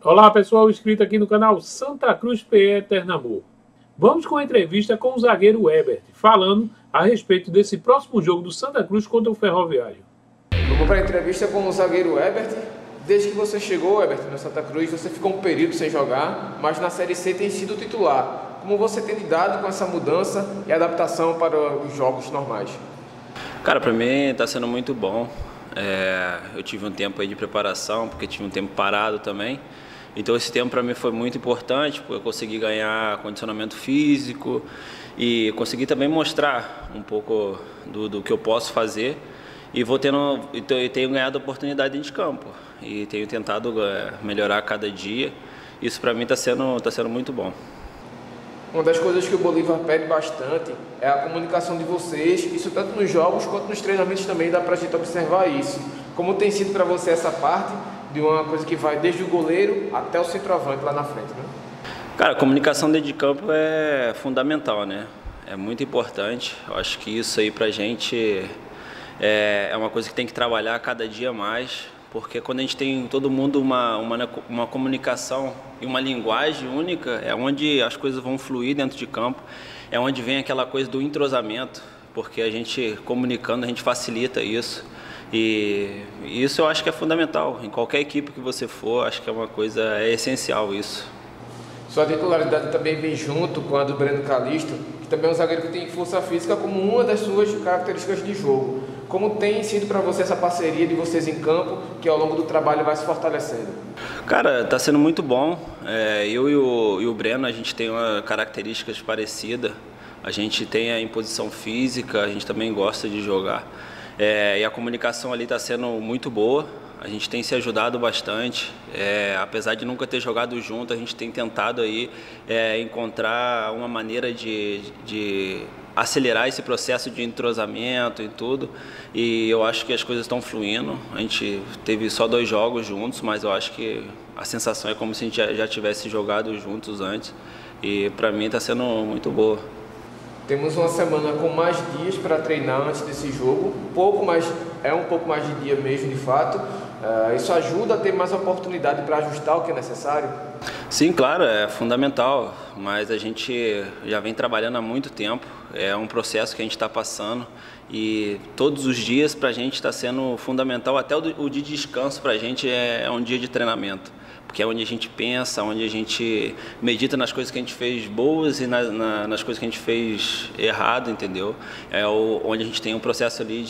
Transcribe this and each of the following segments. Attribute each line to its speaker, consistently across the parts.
Speaker 1: Olá pessoal, inscrito aqui no canal Santa Cruz PE Eterno Amor. Vamos com a entrevista com o zagueiro Herbert, falando a respeito desse próximo jogo do Santa Cruz contra o Ferroviário.
Speaker 2: Vamos para a entrevista com o zagueiro Herbert. Desde que você chegou, Herbert, no Santa Cruz, você ficou um período sem jogar, mas na Série C tem sido titular. Como você tem lidado com essa mudança e adaptação para os jogos normais?
Speaker 3: Cara, para mim está sendo muito bom. Eu tive um tempo aí de preparação, porque tive um tempo parado também. Então esse tempo para mim foi muito importante, porque eu consegui ganhar condicionamento físico e consegui também mostrar um pouco do que eu posso fazer. E tenho ganhado oportunidade dentro de campo e tenho tentado melhorar a cada dia. Isso para mim está sendo muito bom.
Speaker 2: Uma das coisas que o Bolívar pede bastante é a comunicação de vocês, isso tanto nos jogos quanto nos treinamentos também dá para a gente observar isso. Como tem sido para você essa parte de uma coisa que vai desde o goleiro até o centroavante lá na frente, né?
Speaker 3: Cara, a comunicação dentro de campo é fundamental, né? É muito importante. Eu acho que isso aí pra gente é uma coisa que tem que trabalhar cada dia mais, porque quando a gente tem todo mundo uma comunicação e uma linguagem única, é onde as coisas vão fluir dentro de campo, é onde vem aquela coisa do entrosamento, porque a gente comunicando, a gente facilita isso. E isso eu acho que é fundamental. Em qualquer equipe que você for, acho que é essencial isso.
Speaker 2: Sua titularidade também vem junto com a do Breno Calixto, que também é um zagueiro que tem força física como uma das suas características de jogo. Como tem sido para você essa parceria de vocês em campo, que ao longo do trabalho vai se fortalecendo?
Speaker 3: Cara, está sendo muito bom. Eu e o Breno, a gente tem características parecidas. A gente tem a imposição física, a gente também gosta de jogar. E a comunicação ali está sendo muito boa, a gente tem se ajudado bastante, apesar de nunca ter jogado junto, a gente tem tentado aí encontrar uma maneira de acelerar esse processo de entrosamento e tudo, e eu acho que as coisas estão fluindo. A gente teve só 2 jogos juntos, mas eu acho que a sensação é como se a gente já tivesse jogado juntos antes, e para mim está sendo muito boa.
Speaker 2: Temos uma semana com mais dias para treinar antes desse jogo, um pouco mais de dia mesmo, de fato. Isso ajuda a ter mais oportunidade para ajustar o que é necessário?
Speaker 3: Sim, claro, é fundamental, mas a gente já vem trabalhando há muito tempo, é um processo que a gente está passando e todos os dias para a gente está sendo fundamental, até o dia de descanso para a gente é um dia de treinamento. Porque é onde a gente pensa, onde a gente medita nas coisas que a gente fez boas e nas coisas que a gente fez errado, entendeu? Onde a gente tem um processo ali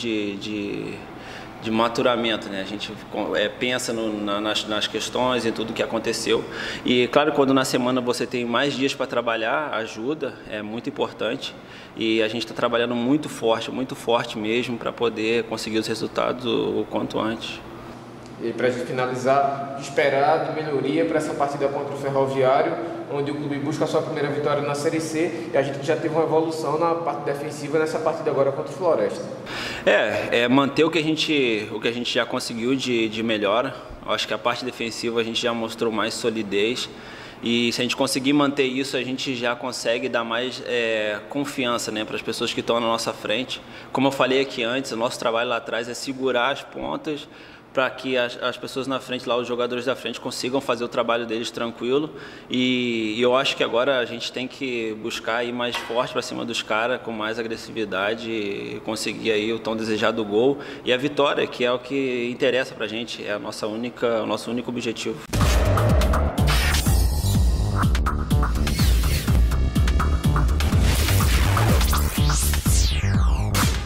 Speaker 3: de maturamento, né? A gente pensa nas questões e tudo que aconteceu. E claro, quando na semana você tem mais dias para trabalhar, ajuda, é muito importante. E a gente está trabalhando muito forte mesmo, para poder conseguir os resultados o quanto antes.
Speaker 2: E para a gente finalizar, esperar de melhoria para essa partida contra o Ferroviário, onde o clube busca a sua primeira vitória na Série C e a gente já teve uma evolução na parte defensiva nessa partida agora contra o Floresta.
Speaker 3: Manter o que a gente já conseguiu de melhora. Eu acho que a parte defensiva a gente já mostrou mais solidez. E se a gente conseguir manter isso, a gente já consegue dar mais confiança, né, para as pessoas que estão na nossa frente. Como eu falei aqui antes, o nosso trabalho lá atrás é segurar as pontas para que as pessoas na frente, lá os jogadores da frente, consigam fazer o trabalho deles tranquilo. E eu acho que agora a gente tem que buscar ir mais forte para cima dos caras, com mais agressividade, e conseguir aí o tão desejado gol e a vitória, que é o que interessa para a gente, é o nosso único objetivo.